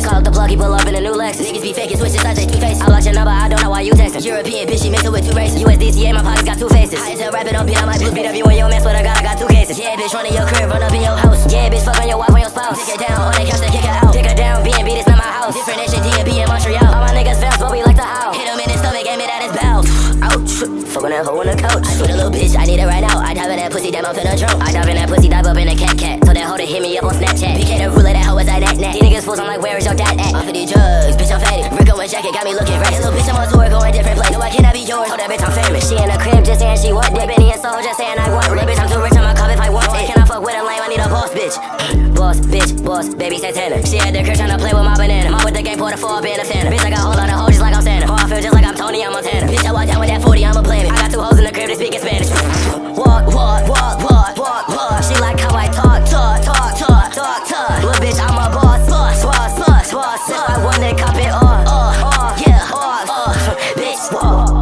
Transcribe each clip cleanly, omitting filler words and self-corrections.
call up the plug, he pull up in a new Lexus. Niggas be faking, switching sides, they two-faced. I blocked your number, I don't know why you textin'. European bitch, she mixed with two races. USDCA, my pockets got two faces. I tell rapping, don't beat, I might blue beat up you and your man, swear to God, I got two cases. Yeah, bitch, run in your crib, run up in your house. Yeah, bitch, fuck on your wife or your spouse. Take her down, on they couch, they kick her out. Take her down, B&B, this not my house. Different nation, D&B in Montreal. All my niggas fast, but we like the house. Hit him in his stomach, aim it at his bowels. Ouch, fuckin' that hoe on the couch. I put a little bitch, I need it right now. I dive in that pussy, damn, I'm finna drunk. I dive in that pussy, dive up in a cat. So that hoe to hit me up on Snapchat. BK the ruler, that hoe is like that. These niggas fools, I'm like, where is your dad at? Off of these drugs, bitch, I'm fatty. Rico and jacket got me looking racist. Little bitch, I'm on tour, going different place. No, I cannot be yours. Oh, that bitch, I'm famous. She in the crib, just saying she want dick. Benny and Soul, just saying I want. Little bitch, I'm too rich, I'ma call if I want it. Can I fuck with a lame? I need a boss, bitch. Boss, bitch, boss, baby Santana. She at the crib tryna play with my banana. Mom with the game, pour the 4 up in a Fanta. Bitch, I got a whole lot of hoes just like I'm Santa. Oh, I feel just like I'm Tony, I'm Montana. Bitch, I walk down with that 40, I'm a planet. I got 2 hoes in the crib, they speaking Spanish. Walk, walk, walk, walk, walk, walk. She like how I talk, talk, talk, talk, talk, talk. Little bitch, I'm a boss, boss, boss, boss, boss. If I want it, cop it off, yeah, off, bitch, walk.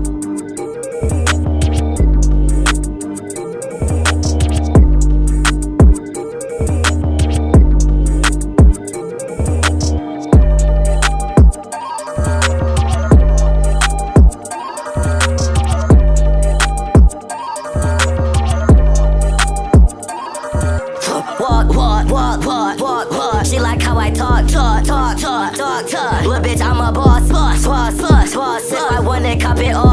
Walk, walk, walk, walk, walk, walk. She like how I talk, talk, talk, talk, talk, talk. Little bitch, I'm a boss, boss, boss, boss, boss. If I want it, cop it